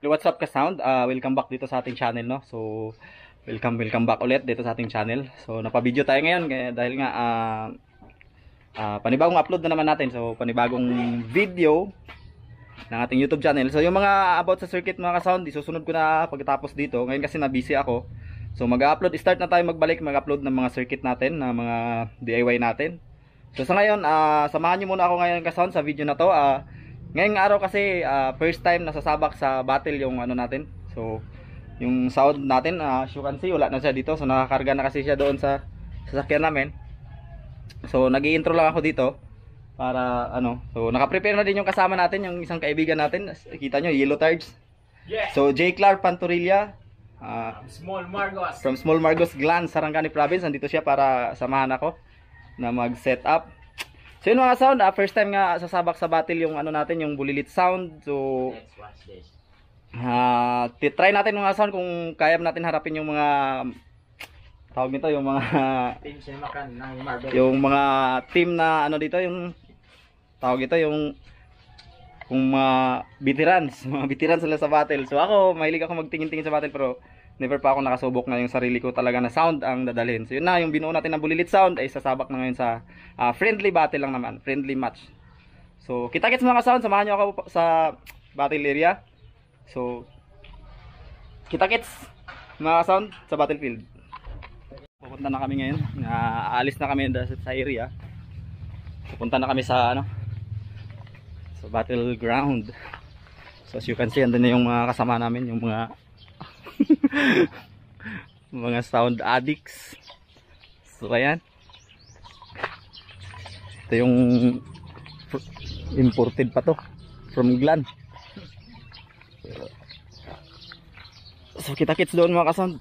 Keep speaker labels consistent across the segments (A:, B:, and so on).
A: What's up ka sound? Welcome back dito sa ating channel, no? So, welcome back ulit dito sa ating channel. So, napabideo tayo ngayon dahil nga panibagong upload na naman natin. So, panibagong video ng ating YouTube channel. So, yung mga about sa circuit mga ka-sound, isusunod ko na pagkatapos dito. Ngayon kasi na busy ako. So, start na tayo mag-upload ng mga circuit natin, ng mga DIY natin. So, sa ngayon, samahan nyo muna ako ngayon ka-sound sa video na to. Ngayong araw kasi first time nasasabak sa battle yung ano natin. So yung sound natin as you can see wala na siya dito. So nakakarga na kasi siya doon sa sasakyan namin. So nag-i-intro lang ako dito para ano. So naka-prepare na din yung kasama natin, yung isang kaibigan natin. Kita nyo, yellow tires. Yeah. So J. Clark Pantorilla from Small Margos Glan, Sarangani Province. Nandito siya para samahan ako na mag-set up. So yun mga sound, first time nga sasabak sa battle yung ano natin, yung bulilit sound. So let's watch this. Try natin mga sound kung kaya natin harapin yung mga tawag nito, yung mga team yung mga team na ano dito, yung tawag ito, yung mga veterans sila sa battle. So ako, mahilig ako magtingin-tingin sa battle pero never pa ako nakasubok na yung sarili ko talaga na sound ang dadalhin. So yun na, yung binuo natin na bulilit sound ay sasabak na ngayon sa friendly battle lang naman, friendly match. So kita-kits mga sound, samahan nyo ako sa battle area. So kita-kits mga sound sa battlefield. Pupunta na kami ngayon, aalis na kami sa area. Pupunta na kami sa ano, sa battleground. So as you can see, andun na yung mga kasama namin, yung mga mga sound addicts. So ayan, ito yung imported pa to from Glan. So kita-kits doon mga kasound.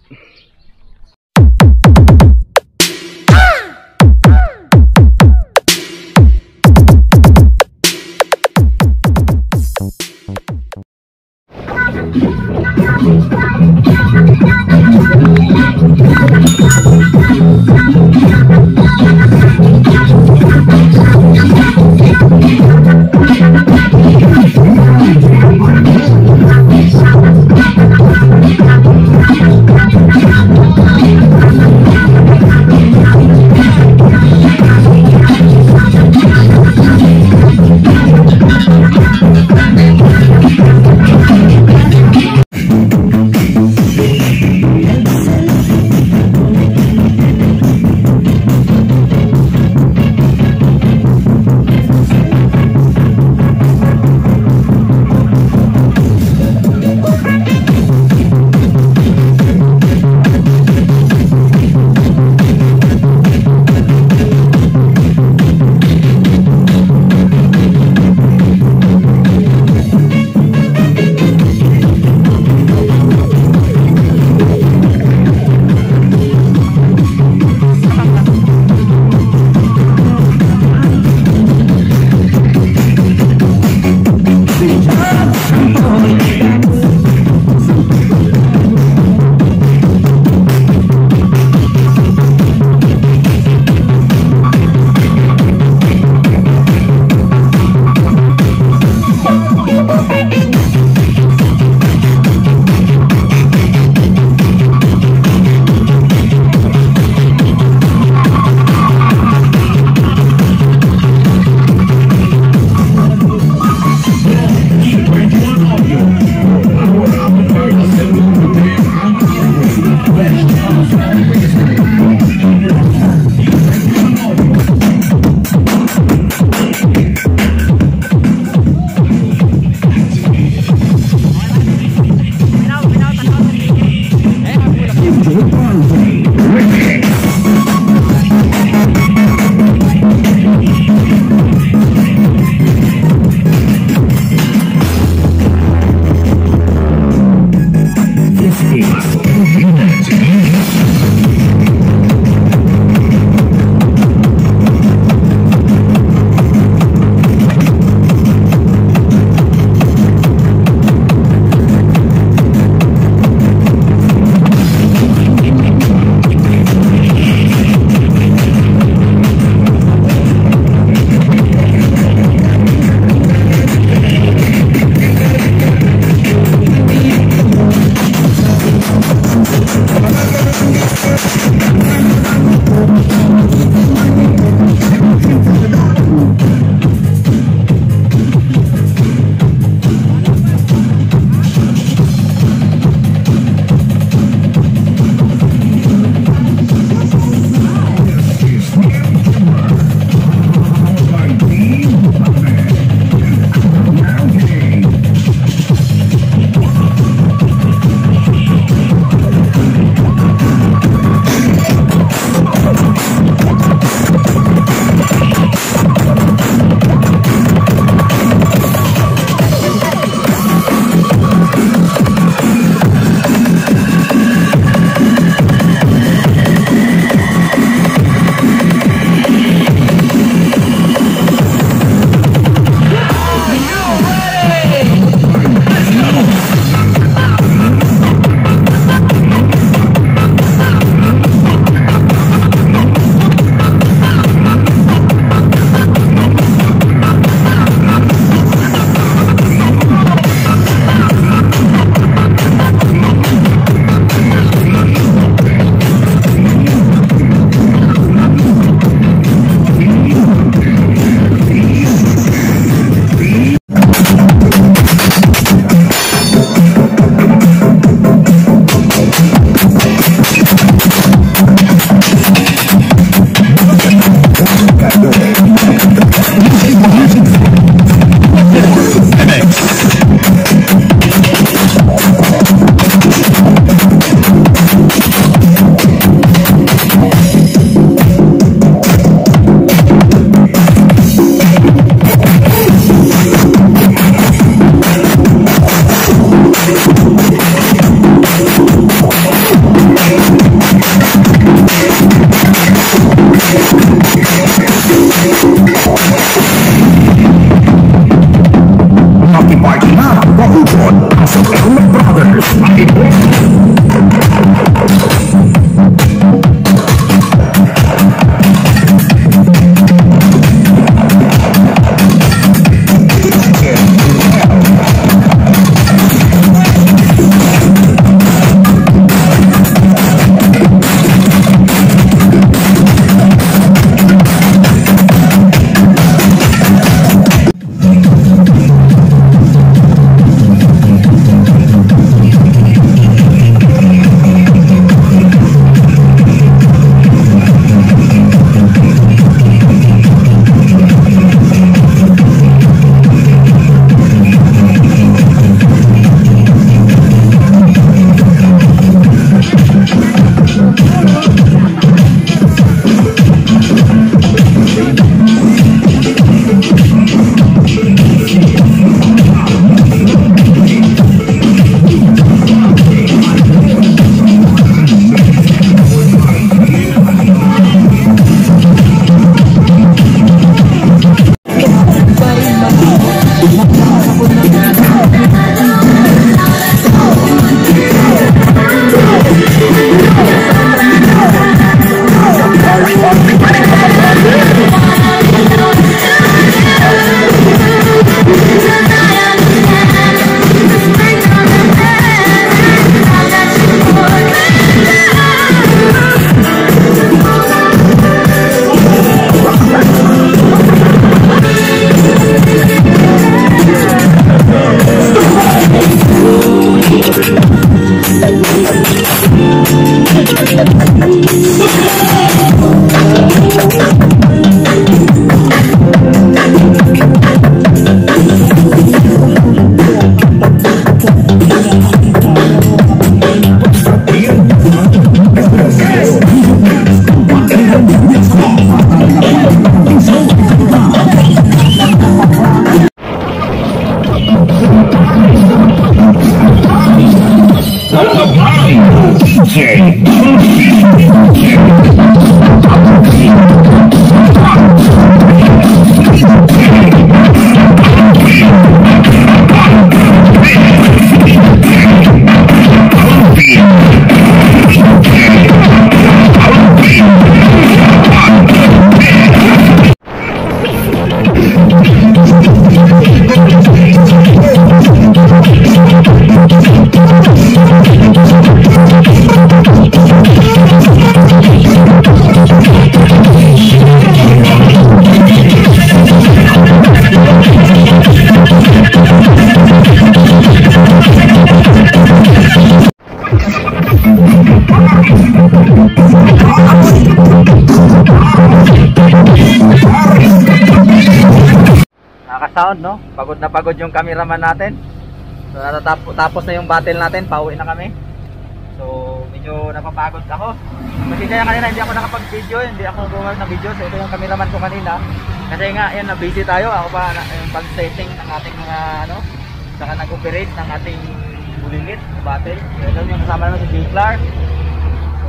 A: Nakaka-sound, no? Pagod na pagod yung cameraman natin. So tapos na yung battle natin, pauwi na kami. So medyo napapagod ako. Kasi kaya kanina hindi ako nakapag-video, hindi ako gumawa ng video. So ito yung cameraman ko kanina. Kasi nga, yan, na-busy tayo. Ako pa yung pag-setting ng ating mga ano, saka nag-operate ng ating bulilit na battle. So ito yung kasama naman si Jay Clark. So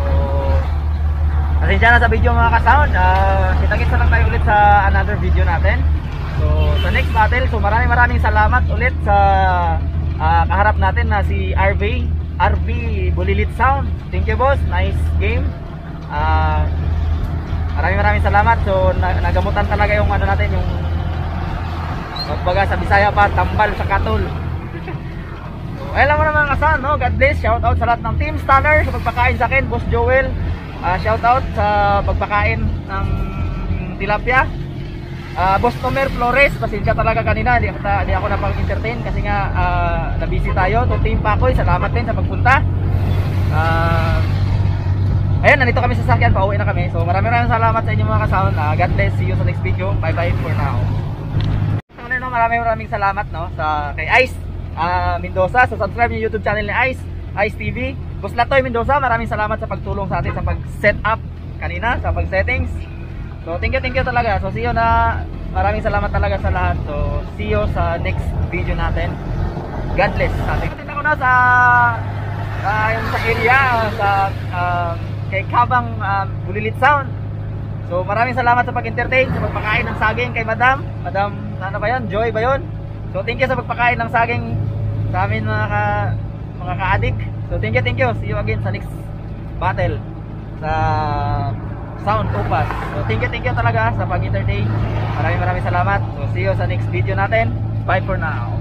A: pasensya na sa video mga ka-sound. Kita-kits na lang tayo ulit sa another video natin. So sa next battle, so maraming salamat ulit sa kaharap natin na si RB Bulilit Sound. Thank you boss, nice game. Maraming salamat. So nagamutan talaga yung ano natin, yung magbaga sa Bisaya pa, tambal sa katol. So alam mo na mga ka-sound, no? God bless, shout out sa lahat ng Team Stunner sa pagpakain sa akin, Boss Joel. Shout out sa pagpakain ng tilapia. Boss Tomer Flores, pasensya talaga kanina, hindi ako napag-entertain kasi nga na-busy tayo. To Team Pakoy, salamat din sa pagpunta. Ayan, nandito kami sa sakyan, pauwi na kami. So maraming salamat sa inyo mga ka-sound. God bless, see you sa next video. Bye bye for now. Maraming salamat, no, sa kay Ice Mendoza, sa subscribe yung YouTube channel ni Ice TV. Boss Latoy Mendoza, maraming salamat sa pagtulong sa atin sa pag-set up kanina, sa pag-settings. So thank you talaga. So see you na, maraming salamat talaga sa lahat. So see you sa next video natin. God bless. Tingnan ko na sa yung sa area sa kay Kabang Bulilit Sound. So maraming salamat sa pag-entertain, sa pagpakain ng saging kay Madam ano ba 'yon? Joy ba 'yon? So thank you sa pagpakain ng saging sa amin mga ka-adik. So thank you. See you again sa next battle sa Sound Upas. So thank you talaga sa pag-entertain. Maraming salamat. So see you sa next video natin. Bye for now.